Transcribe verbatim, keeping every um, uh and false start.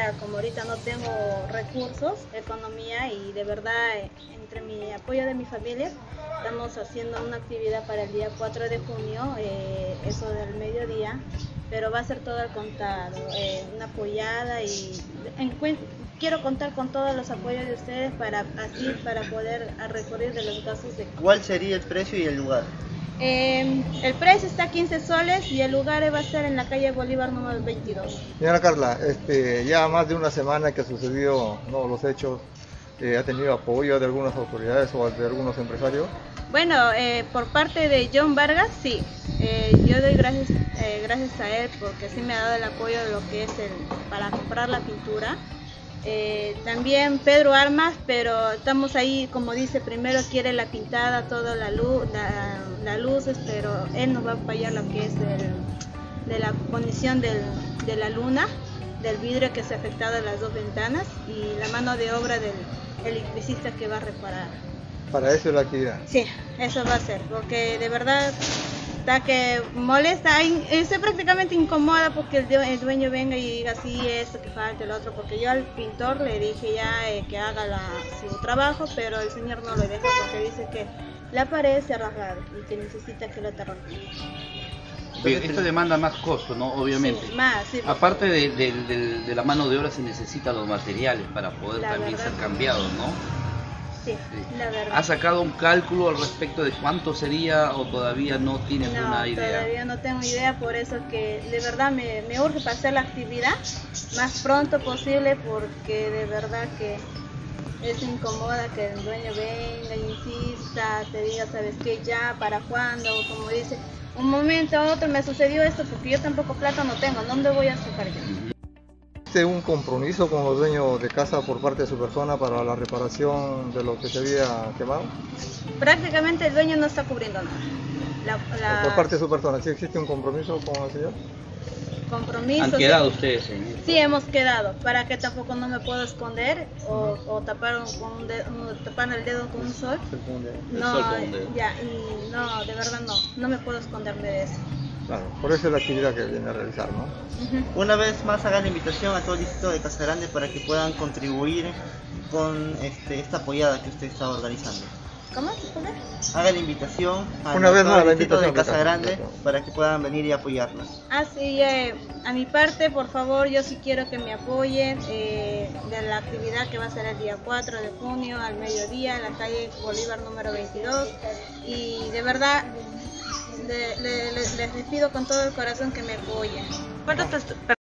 sea, como ahorita no tengo recursos, economía, y de verdad eh, entre mi apoyo de mi familia estamos haciendo una actividad para el día cuatro de junio, eh, eso del mediodía, pero va a ser todo al contado, eh, una apoyada, y en, quiero contar con todos los apoyos de ustedes para así para poder recurrir de los gastos de... ¿Cuál sería el precio y el lugar? Eh, el precio está a quince soles y el lugar va a estar en la calle Bolívar número veintidós. Señora Carla, este, ya más de una semana que sucedió no, los hechos, eh, ¿ha tenido apoyo de algunas autoridades o de algunos empresarios? Bueno, eh, por parte de John Vargas, sí. Eh, yo doy gracias, eh, gracias a él porque sí me ha dado el apoyo de lo que es el, para comprar la pintura. Eh, también Pedro Armas, pero estamos ahí, como dice, primero quiere la pintada, toda la luz, la, las luces, pero él nos va a apoyar lo que es del, de la condición del, de la luna, del vidrio que se ha afectado en las dos ventanas y la mano de obra del electricista que va a reparar. Para eso es la actividad. Sí, eso va a ser, porque de verdad está que molesta, estoy prácticamente incómoda porque el, el dueño venga y diga así esto, que falta el otro, porque yo al pintor le dije ya eh, que haga la, su trabajo, pero el señor no lo deja porque dice que la pared se ha rasgado y que necesita que lo tapen. Bien, esto demanda más costo, ¿no? Obviamente. Sí, más, sí, aparte de, de, de, de la mano de obra se necesitan los materiales para poder la también verdad, ser cambiados, ¿no? Sí, Sí. la verdad. ¿Ha sacado un cálculo al respecto de cuánto sería o todavía no tienes no, una idea? Todavía no tengo idea, por eso que de verdad me, me urge para hacer la actividad más pronto posible, porque de verdad que es incomoda que el dueño venga, insista, te diga, ¿sabes qué? Ya, ¿para cuándo? Como dice, un momento a otro me sucedió esto porque yo tampoco plata no tengo, ¿dónde voy a sacar yo? ¿Existe un compromiso con los dueños de casa por parte de su persona para la reparación de lo que se había quemado? Prácticamente el dueño no está cubriendo nada. La, la... Por parte de su persona, ¿sí existe un compromiso con el señor? Compromiso. ¿Han quedado ustedes en esto? Sí, hemos quedado, para que tampoco no me puedo esconder o, o tapar, con un dedo, tapar el dedo con un sol. El No, sol con un dedo. ya, y no, de verdad no, no me puedo esconderme de eso. Claro, por eso es la actividad que viene a realizar, ¿no? Uh-huh. Una vez más haga la invitación a todo el distrito de Casa Grande para que puedan contribuir con este, esta apoyada que usted está organizando. ¿Cómo? ¿Disculpe? Haga la invitación a Una vez todo más el la distrito de invitación, Casa Grande Ricardo. para que puedan venir y apoyarnos. Ah, sí, eh, a mi parte, por favor, yo sí quiero que me apoyen eh, de la actividad que va a ser el día cuatro de junio al mediodía en la calle Bolívar número veintidós, y de verdad de, le, le, les pido con todo el corazón que me apoyen.